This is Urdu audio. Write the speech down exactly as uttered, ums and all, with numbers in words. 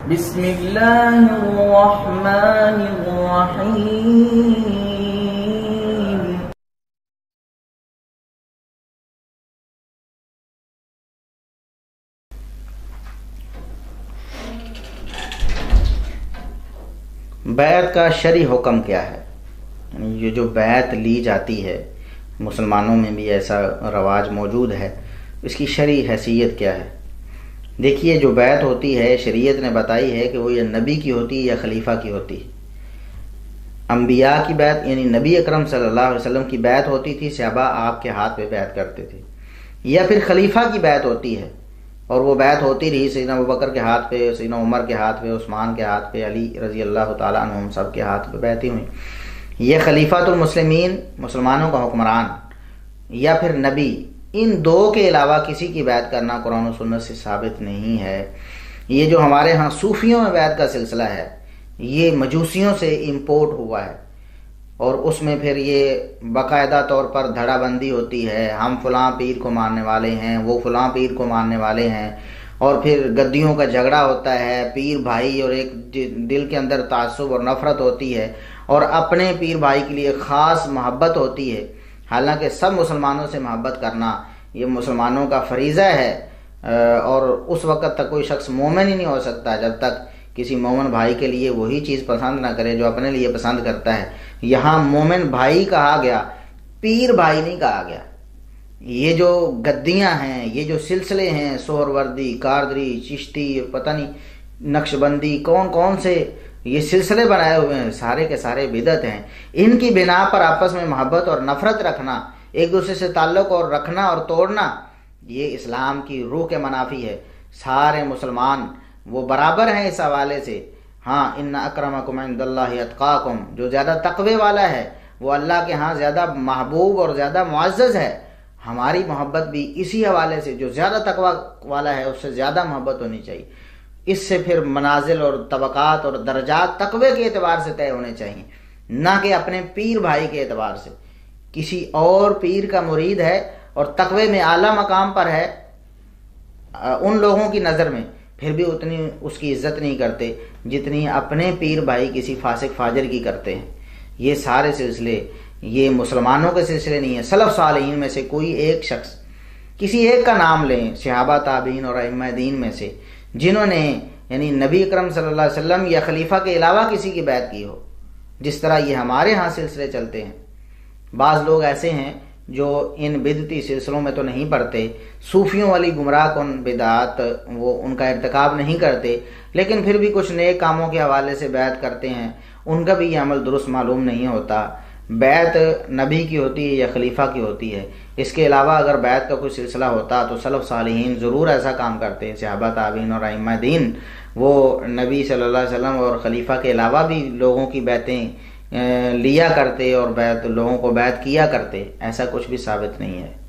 بسم اللہ الرحمن الرحیم. بیعت کا شرعی حکم کیا ہے؟ یہ جو بیعت لی جاتی ہے، مسلمانوں میں بھی ایسا رواج موجود ہے، اس کی شرعی حیثیت کیا ہے؟ دیکھیے، جو بیعت ہوتی ہے شریعت نے بتائی ہے کہ وہ یا نبی کی ہوتی ہے یا خلیفہ کی ہوتی ہے. انبیاء کی بیعت یعنی نبی اکرم صلی اللہ علیہ وسلم کی بیعت ہوتی تھی، صحابہ آپ کے ہاتھ پہ بیعت کرتے تھے. یا پھر خلیفہ کی بیعت ہوتی ہے اور وہ بیعت ہوتی رہی، سیدنا ابوبکر کے ہاتھ پہ، سیدنا عمر کے ہاتھ پہ، عثمان کے ہاتھ پہ، علی رضی اللہ تعالیٰ عنہم سب کے ہاتھ پہ بیعتیں ہوئیں. یہ خلیفۃ المسلمین، مسلمانوں کا حکمران، یا پھر نبی، ان دو کے علاوہ کسی کی بیعت کرنا قرآن و سنت سے ثابت نہیں ہے. یہ جو ہمارے ہاں صوفیوں میں بیعت کا سلسلہ ہے، یہ مجوسیوں سے امپورٹ ہوا ہے، اور اس میں پھر یہ باقاعدہ طور پر دھڑا بندی ہوتی ہے. ہم فلاں پیر کو ماننے والے ہیں، وہ فلاں پیر کو ماننے والے ہیں، اور پھر گدیوں کا جھگڑا ہوتا ہے، پیر بھائی، اور ایک دل کے اندر تعصب اور نفرت ہوتی ہے، اور اپنے پیر بھائی کے لیے خاص محبت ہوتی ہے. حالانکہ سب مسلمانوں سے محبت کرنا یہ مسلمانوں کا فریضہ ہے، اور اس وقت تک کوئی شخص مومن ہی نہیں ہو سکتا جب تک کسی مومن بھائی کے لیے وہی چیز پسند نہ کرے جو اپنے لیے پسند کرتا ہے. یہاں مومن بھائی کہا گیا، پیر بھائی نہیں کہا گیا. یہ جو گدیاں ہیں، یہ جو سلسلے ہیں، سہروردی، قادری، چشتی، پتہ نہیں نقش بندی، کون کون سے یہ سلسلے بنائے ہوئے ہیں، سارے کے سارے بدعت ہیں. ان کی بنا پر آپس میں محبت اور نفرت رکھنا، ایک دوسرے سے تعلق اور رکھنا اور توڑنا، یہ اسلام کی روح کے منافی ہے. سارے مسلمان وہ برابر ہیں اس حوالے سے. ہاں، ان اکرمکم عند اللہ اتقاکم، جو زیادہ تقوی والا ہے وہ اللہ کے ہاں زیادہ محبوب اور زیادہ معزز ہے. ہماری محبت بھی اسی حوالے سے، جو زیادہ تقوی والا ہے اس سے زیادہ محبت ہونی چاہیے. اس سے پھر منازل اور طبقات اور درجات تقوی کے اعتبار سے طے ہونے چاہیے، نہ کہ اپنے پیر بھائی کے اعتبار سے. کسی اور پیر کا مرید ہے اور تقوی میں اعلیٰ مقام پر ہے، ان لوگوں کی نظر میں پھر بھی اتنی اس کی عزت نہیں کرتے جتنی اپنے پیر بھائی کسی فاسق فاجر کی کرتے ہیں. یہ سارے سلسلے یہ مسلمانوں کے سلسلے نہیں ہیں. سلف صالحین میں سے کوئی ایک شخص، کسی ایک کا نام لیں، صحابہ، تابعین اور ائمہ دین میں سے، جنہوں نے یعنی نبی اکرم صلی اللہ علیہ وسلم یا خلیفہ کے علاوہ کسی کی بیعت کی ہو، جس طرح یہ ہمارے ہاں سلسلے چلتے ہیں. بعض لوگ ایسے ہیں جو ان بدعتی سلسلوں میں تو نہیں پڑتے، صوفیوں والی گمراہ کن بدعات وہ ان کا ارتکاب نہیں کرتے، لیکن پھر بھی کچھ نیک کاموں کے حوالے سے بیعت کرتے ہیں. ان کا بھی یہ عمل درست معلوم نہیں ہوتا. بیعت نبی کی ہوتی ہے یا خلیفہ کی ہوتی ہے. اس کے علاوہ اگر بیعت کا کوئی سلسلہ ہوتا تو سلف صالحین ضرور ایسا کام کرتے ہیں. صحابہ، تابعین اور ائمہ دین وہ نبی صلی اللہ علیہ وسلم اور خلیفہ کے علاوہ بھی لوگوں کی بیعتیں لیا کرتے اور بیعت لوگوں کو بیعت کیا کرتے. ایسا کچھ بھی ثابت نہیں ہے.